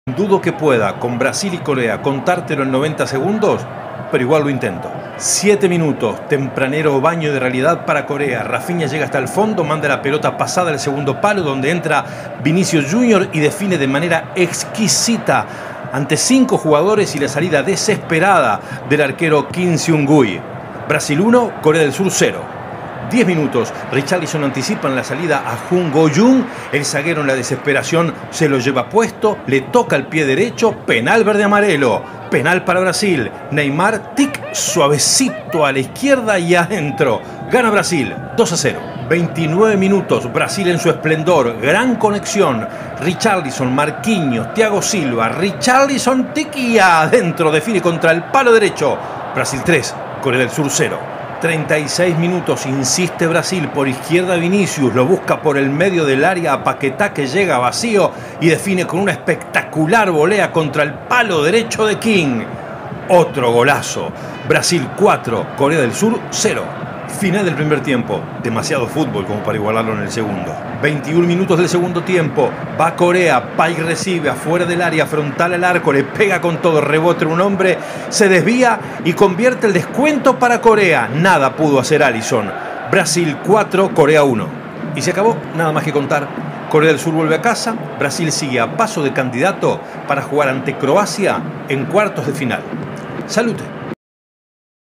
Dudo que pueda, con Brasil y Corea, contártelo en 90 segundos, pero igual lo intento. 7 minutos, tempranero baño de realidad para Corea. Rafinha llega hasta el fondo, manda la pelota pasada al segundo palo, donde entra Vinicius Junior y define de manera exquisita ante 5 jugadores y la salida desesperada del arquero Kim Seung-hui. Brasil 1, Corea del Sur 0. 10 minutos, Richarlison anticipa en la salida a Jung Go-jung, el zaguero en la desesperación se lo lleva puesto, le toca el pie derecho, penal verde-amarelo, penal para Brasil, Neymar, tic, suavecito a la izquierda y adentro, gana Brasil, 2-0. 29 minutos, Brasil en su esplendor, gran conexión, Richarlison, Marquinhos, Thiago Silva, Richarlison, tic y adentro, define contra el palo derecho, Brasil 3, Corea del Sur 0. 36 minutos, insiste Brasil, por izquierda Vinicius, lo busca por el medio del área a Paquetá, que llega vacío y define con una espectacular volea contra el palo derecho de King. Otro golazo. Brasil 4, Corea del Sur 0. Final del primer tiempo. Demasiado fútbol como para igualarlo en el segundo. 21 minutos del segundo tiempo. Va Corea, Paik recibe afuera del área, frontal al arco, le pega con todo, rebote un hombre, se desvía y convierte el descuento para Corea. Nada pudo hacer Alisson. Brasil 4, Corea 1. Y se acabó, nada más que contar. Corea del Sur vuelve a casa, Brasil sigue a paso de candidato para jugar ante Croacia en cuartos de final. Salute.